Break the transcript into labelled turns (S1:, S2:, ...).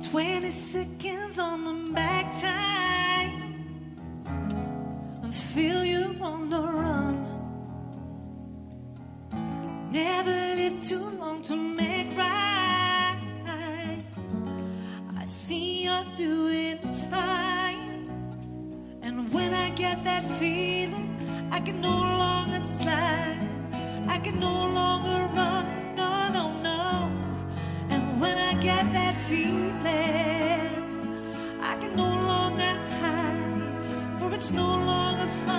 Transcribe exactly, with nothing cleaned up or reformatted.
S1: twenty seconds on the back time and feel you on the run. Never live too long to make right. I see you're doing fine, and when I get that feeling, I can no longer slide, I can no longer run, no, no, no. And when I get that feeling, I can no longer hide, for it's no longer fun.